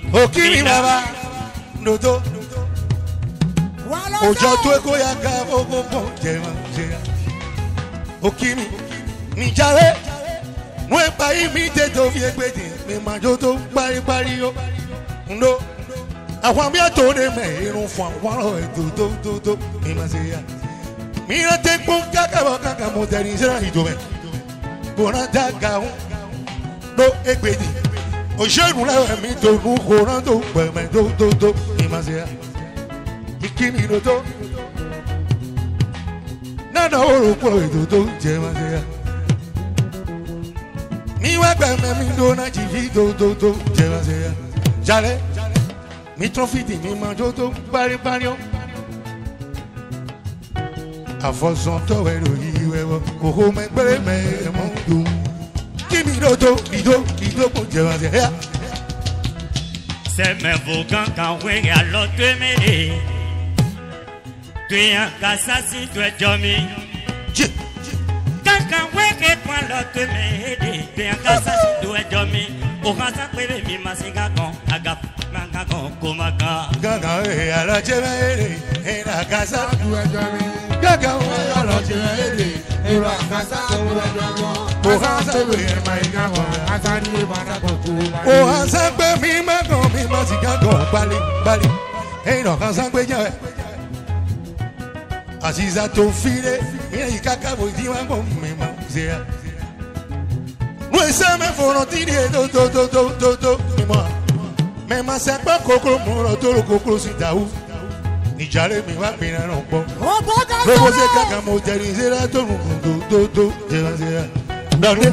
Okimi baba nodo. Ojo to eko ya ka ogo jema jema. Okimi mi jare. Mo pa imi te to fi egbedi mi ma jo to pari yo. Ndo. Àwọn mi ato de me irun fún àwọn do mi ma se ya. Mi ra te pon kaka mo teri sera ijo me. Kona daga un do egbedi. Ojeun la mi to nu kona do pe me do mi ma se ya. Ikini no to. Na oro po do je ma se ya. Mi wa gba me mi do na ji vi do je ma se ya. Jale mi trofiti mi manjo to pari o. Afoson to we ro yi we wo ko me pere me mo do. Kimi do to ido po je ma se ya. C'est mes volcans quand on a l'autre mêlée. Tu es un cassassi, tu es Jomi. Quand on a l'autre mêlée, tu es un cassassi, tu es Jomi. Au grand sacré, mi masingagon, agap, mangagon, komaga. Gaga, à la jemele, et la casa, tu es Jomi. Gaga, à la jemele, et la casa, tu es Jomi. Au grand sacré, mangagon, azani, mangagon, au grand sacré, mi masingagon, bali. Et non, quand ça peut y aller. Aziza to file, il y a kaka vous dit moi bon mais ma c'est. Nous ça me font tirer do moi. Mais ma c'est pas coco mon to coco si ta ou. Ni jale mi va bien non bon. Vous c'est kaka motoriser la to do je vais dire.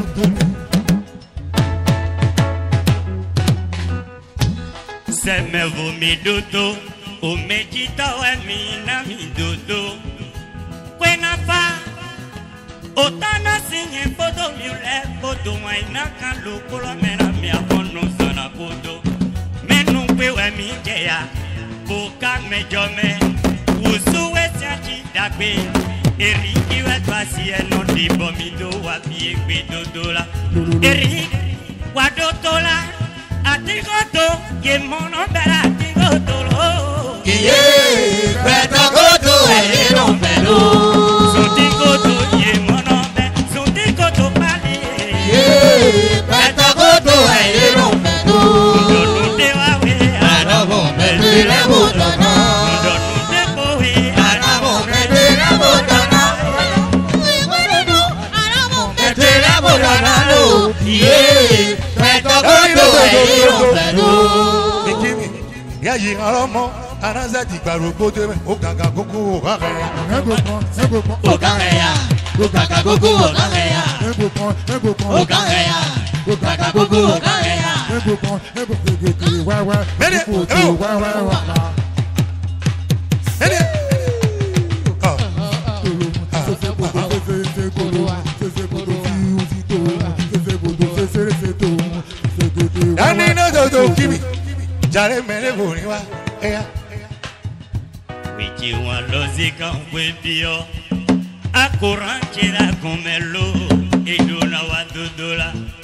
C'est me vomi dodo, o medita wa mi na mi dodo. Kwena fa otana sinye bodo mi le bodo wa ina kan lo kolo mera mi akono sana bodo menu pe wa mi jeya boka mejome usu we tiachi dagbe eri iwe twasi eno di bomido wa bi egbe dodo la eri wa dodo la atigodo ye mono bela atigodo lo iye beta godo e non belo. Yayi alomo anaza di gbarogo de o gaga gogo o gaga ya o gaga ya o gaga gogo o gaga ya o gaga ya o gaga gogo o gaga ya Dani no do kimi jare mele boni wa eya wiki wa lozi kan we bio akoran kira komelo edona wa dodola